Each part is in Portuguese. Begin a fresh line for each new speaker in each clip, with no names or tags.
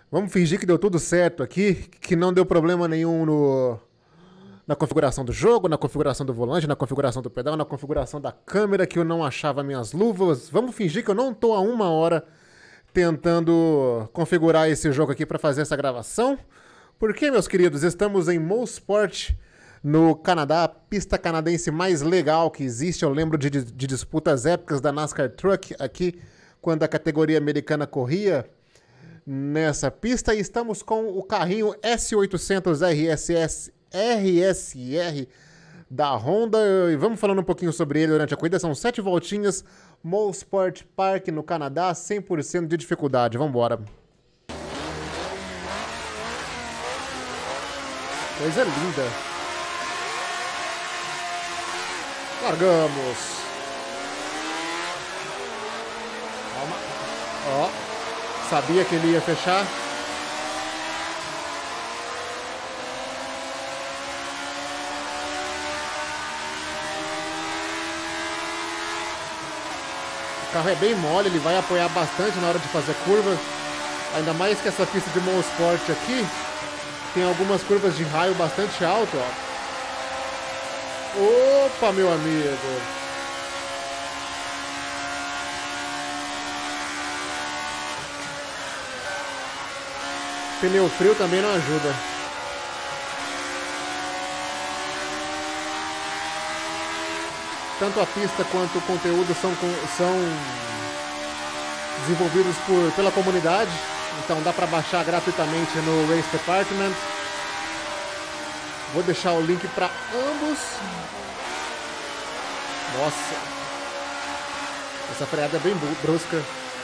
Vamos fingir que deu tudo certo aqui, que não deu problema nenhum na configuração do jogo, na configuração do volante, na configuração do pedal, na configuração da câmera, que eu não achava minhas luvas. Vamos fingir que eu não tô há 1 hora tentando configurar esse jogo aqui para fazer essa gravação. Porque, meus queridos, estamos em Mosport, no Canadá, a pista canadense mais legal que existe. Eu lembro de disputas épicas da NASCAR Truck aqui, quando a categoria americana corria nessa pista. E estamos com o carrinho S800 RSR da Honda. E vamos falando um pouquinho sobre ele durante a corrida. São 7 voltinhas, Mosport Park no Canadá, 100% de dificuldade. Vamos embora. Coisa linda. Largamos. Calma. Ó. Sabia que ele ia fechar. O carro é bem mole, ele vai apoiar bastante na hora de fazer curva. Ainda mais que essa pista de Mosport aqui tem algumas curvas de raio bastante alto, ó. Opa, meu amigo. Pneu frio também não ajuda. Tanto a pista quanto o conteúdo são desenvolvidos pela comunidade. Então dá para baixar gratuitamente no Race Department. Vou deixar o link para ambos. Nossa. Essa freada é bem brusca.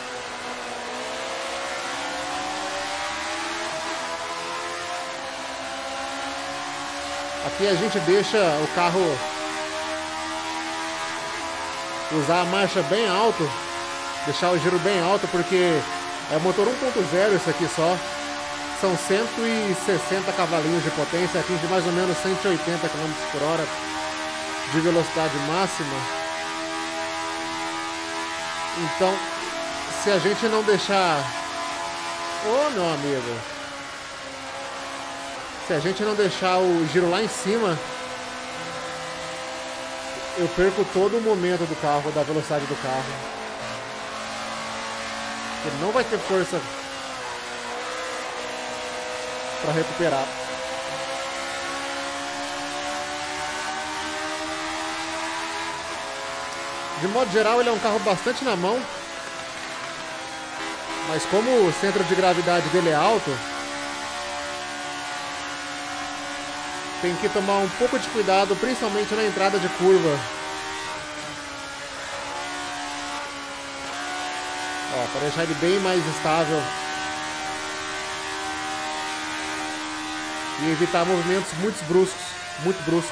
Aqui a gente deixa o carro usar a marcha bem alto. Deixar o giro bem alto, porque é motor 1.0 isso aqui só. São 160 cavalinhos de potência, atinge mais ou menos 180 km por hora de velocidade máxima. Então, se a gente não deixar... Ô, meu amigo! Se a gente não deixar o giro lá em cima, eu perco todo o momento do carro, da velocidade do carro. Ele não vai ter força para recuperar. De modo geral, ele é um carro bastante na mão, mas como o centro de gravidade dele é alto, tem que tomar um pouco de cuidado, principalmente na entrada de curva. Ó, para deixar ele bem mais estável e evitar movimentos muito bruscos, muito bruscos.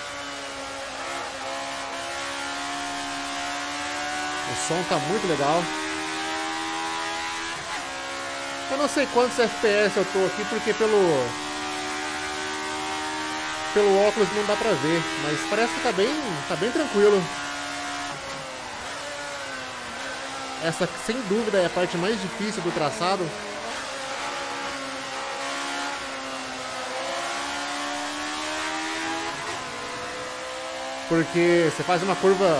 O som tá muito legal. Eu não sei quantos FPS eu tô aqui, porque pelo óculos não dá pra ver, mas parece que tá bem tranquilo. Essa, sem dúvida, é a parte mais difícil do traçado. Porque você faz uma curva,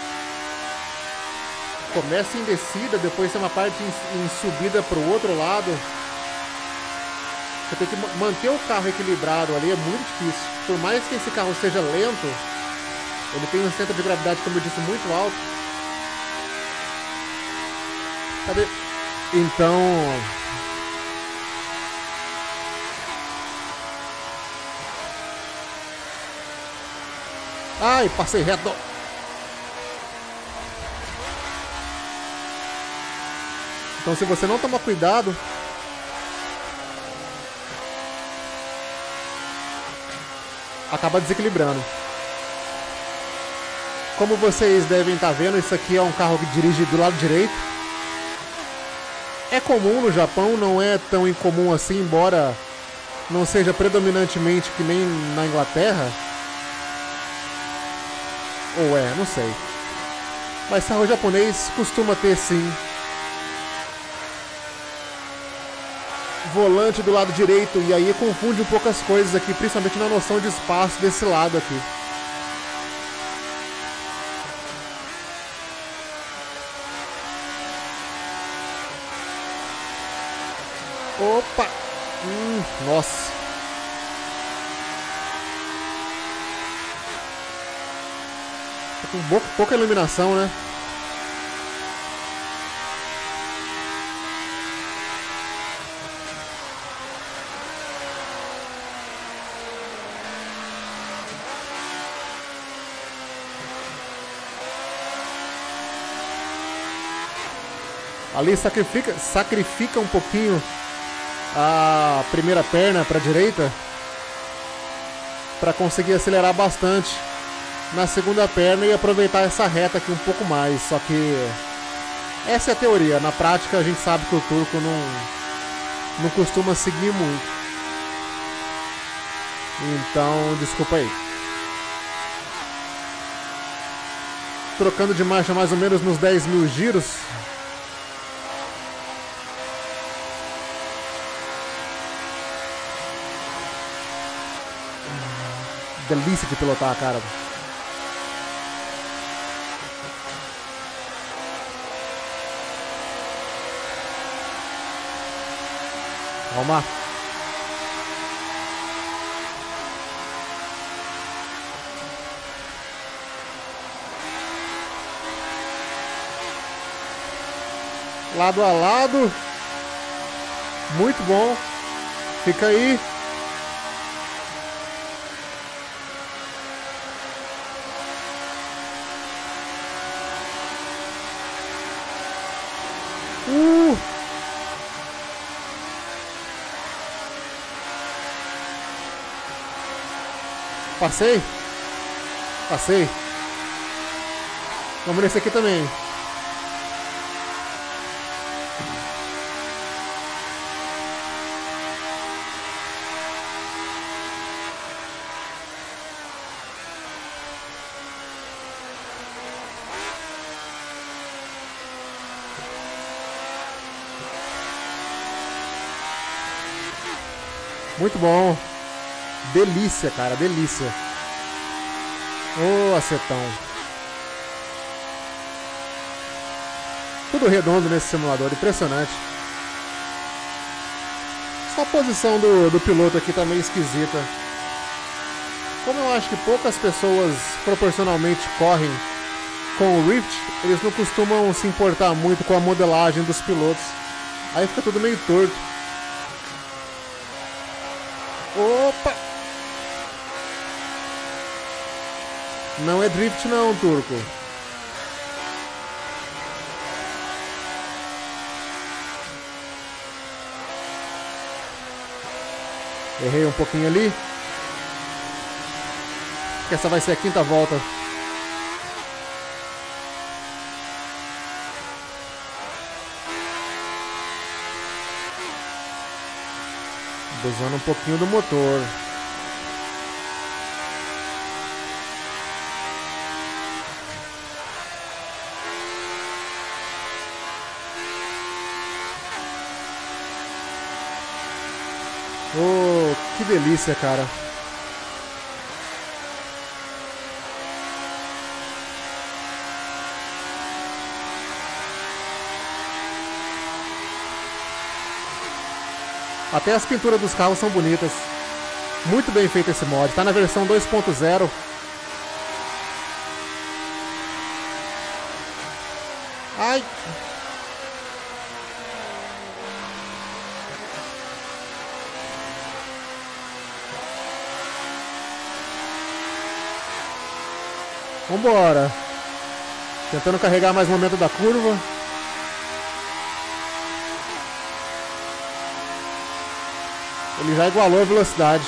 começa em descida, depois tem uma parte em subida para o outro lado. Você tem que manter o carro equilibrado ali, é muito difícil. Por mais que esse carro seja lento, ele tem um centro de gravidade, como eu disse, muito alto. Cadê? Então... Ai, passei reto. Então, se você não tomar cuidado, acaba desequilibrando. Como vocês devem estar vendo, isso aqui é um carro que dirige do lado direito. É comum no Japão, não é tão incomum assim, embora não seja predominantemente que nem na Inglaterra. Ou é, não sei. Mas carro japonês costuma ter sim volante do lado direito, e aí confunde um pouco as coisas aqui, principalmente na noção de espaço desse lado aqui. Opa! Nossa! Tá com pouca iluminação, né? Ali sacrifica um pouquinho a primeira perna para a direita para conseguir acelerar bastante na segunda perna e aproveitar essa reta aqui um pouco mais. Só que essa é a teoria. Na prática a gente sabe que o turco não costuma seguir muito. Então, desculpa aí. Trocando de marcha mais ou menos nos 10.000 giros. Delícia de pilotar, cara. Calma. Lado a lado. Muito bom. Fica aí. Passei? Passei. Vamos nesse aqui também. Muito bom. Delícia, cara, delícia. Ô, acetão. Tudo redondo nesse simulador, impressionante. Só a posição do piloto aqui tá meio esquisita. Como eu acho que poucas pessoas proporcionalmente correm com o Rift, eles não costumam se importar muito com a modelagem dos pilotos. Aí fica tudo meio torto. Opa! Não é drift não, turco. Errei um pouquinho ali. Que essa vai ser a quinta volta. Usando um pouquinho do motor. Oh, que delícia, cara. Até as pinturas dos carros são bonitas. Muito bem feito esse mod. Tá na versão 2.0. Ai! Vambora. Tentando carregar mais o momento da curva. Ele já igualou a velocidade.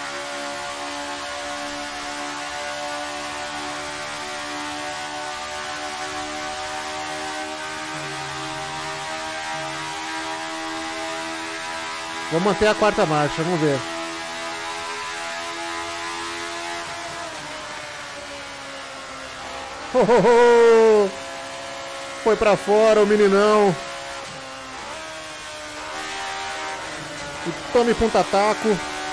Vou manter a quarta marcha, vamos ver. Oh, oh, oh. Foi pra fora o meninão. E tome ponta-taco.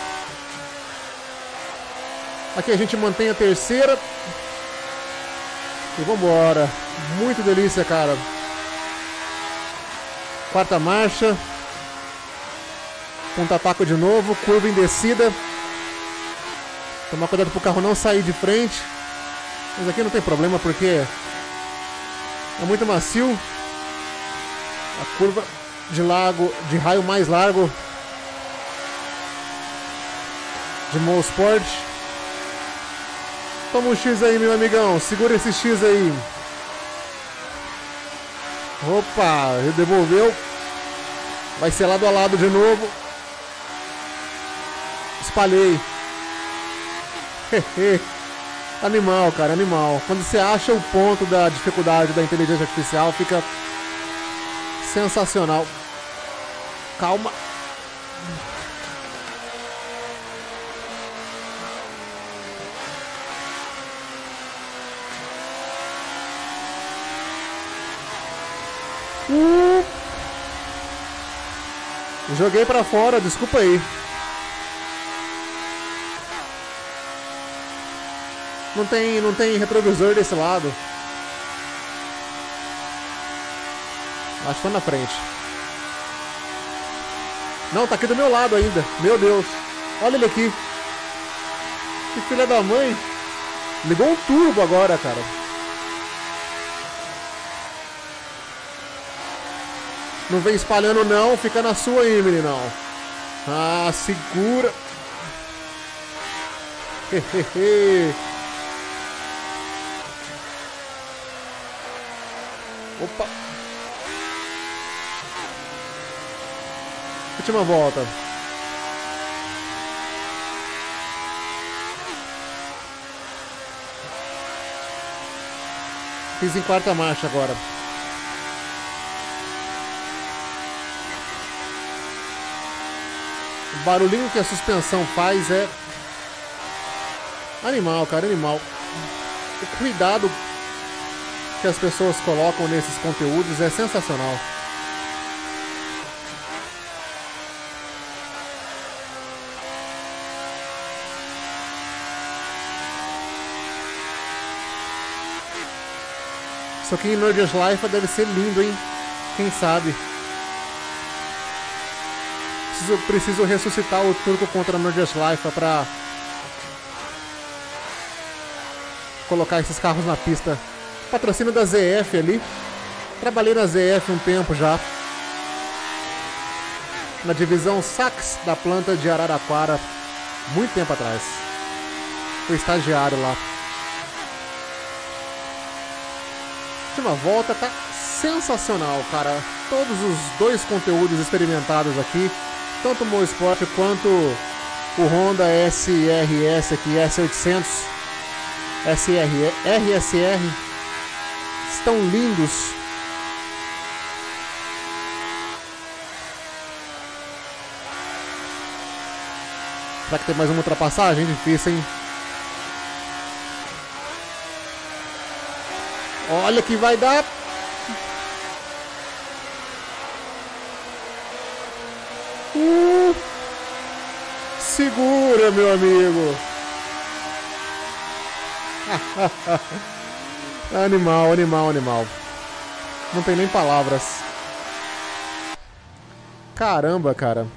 Aqui a gente mantém a terceira. E vambora. Muito delícia, cara. Quarta marcha. Ponta-taco de novo. Curva em descida. Tomar cuidado pro carro não sair de frente. Mas aqui não tem problema porque é muito macio. A curva de raio mais largo de Mosport. Toma um X aí, meu amigão. Segura esse X aí. Opa, devolveu. Vai ser lado a lado de novo. Espalhei. Animal, cara, animal. Quando você acha o ponto da dificuldade da inteligência artificial, fica sensacional. Calma. Joguei pra fora, desculpa aí. Não tem retrovisor desse lado. Acho que foi na frente. Não, tá aqui do meu lado ainda. Meu Deus. Olha ele aqui. Que filha da mãe. Ligou um turbo agora, cara. Não vem espalhando não. Fica na sua aí, meninão. Ah, segura. Opa. Última volta. Fiz em quarta marcha agora. O barulhinho que a suspensão faz é animal, cara, animal. O cuidado que as pessoas colocam nesses conteúdos é sensacional. Isso aqui em Nerd's Life deve ser lindo, hein? Quem sabe? Preciso ressuscitar o turco contra Nerd's Life pra colocar esses carros na pista. Patrocínio da ZF ali. Trabalhei na ZF um tempo já. Na divisão Sax da planta de Araraquara. Muito tempo atrás. Fui estagiário lá. Última volta, tá sensacional, cara. Todos os dois conteúdos experimentados aqui, tanto o Mosport quanto o Honda SRS aqui, S800, RSR, estão lindos. Será que tem mais uma ultrapassagem? Difícil, hein? Olha que vai dar. Segura, meu amigo. Animal, animal, animal. Não tem nem palavras. Caramba, cara.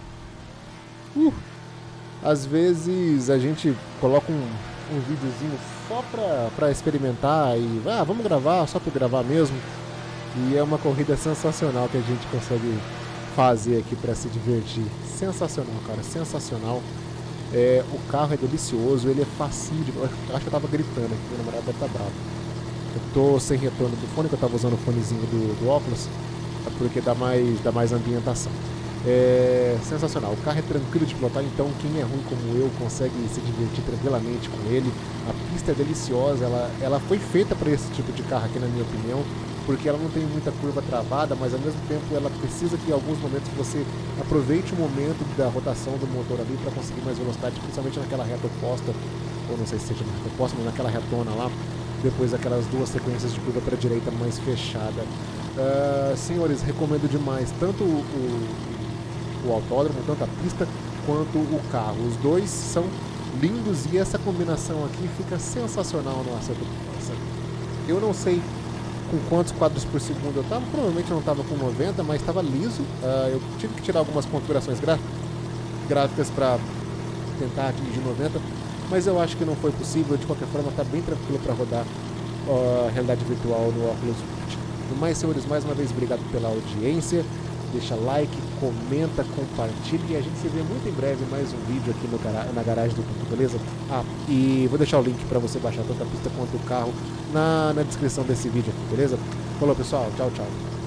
Às vezes a gente coloca um videozinho só pra experimentar e vamos gravar, só pra gravar mesmo. E é uma corrida sensacional que a gente consegue fazer aqui pra se divertir. Sensacional, cara, sensacional. O carro é delicioso, ele é facinho de... Acho que eu tava gritando aqui, meu namorado deve estar bravo. Eu tô sem retorno do fone, que eu tava usando o fonezinho do óculos, porque dá mais ambientação. Sensacional, o carro é tranquilo de pilotar, então quem é ruim como eu consegue se divertir tranquilamente com ele. A pista é deliciosa, ela foi feita para esse tipo de carro aqui, na minha opinião, porque ela não tem muita curva travada, mas ao mesmo tempo ela precisa que em alguns momentos você aproveite o momento da rotação do motor ali para conseguir mais velocidade, principalmente naquela reta oposta, ou não sei se seja na reta oposta, mas naquela retona lá, depois daquelas duas sequências de curva para a direita mais fechada. Senhores, recomendo demais tanto o o autódromo, tanto a pista quanto o carro. Os dois são lindos e essa combinação aqui fica sensacional no acerto de força. Eu não sei com quantos quadros por segundo eu estava, provavelmente não estava com 90, mas estava liso. Eu tive que tirar algumas configurações gráficas para tentar atingir 90, mas eu acho que não foi possível. De qualquer forma, está bem tranquilo para rodar realidade virtual no Oculus Rift. No mais, senhores, mais uma vez, obrigado pela audiência. Deixa like, comenta, compartilha e a gente se vê muito em breve mais um vídeo aqui na garagem do Tutu, beleza? E vou deixar o link para você baixar tanto a pista quanto o carro na descrição desse vídeo aqui, beleza? Falou, pessoal. Tchau, tchau.